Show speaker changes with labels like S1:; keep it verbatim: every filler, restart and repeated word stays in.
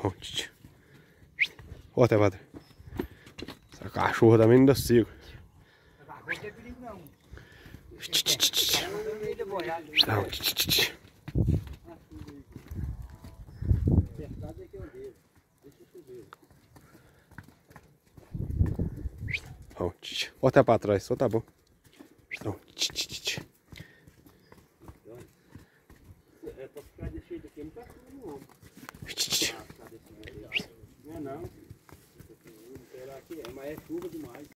S1: Ó, até padre. Essa cachorra também não dá sossego.
S2: Não tem perigo não.
S1: Ó, até pra trás, só tá bom.
S2: É pra ficar desse jeito aqui, não tá ficando não. Não é não. Mas é chuva demais.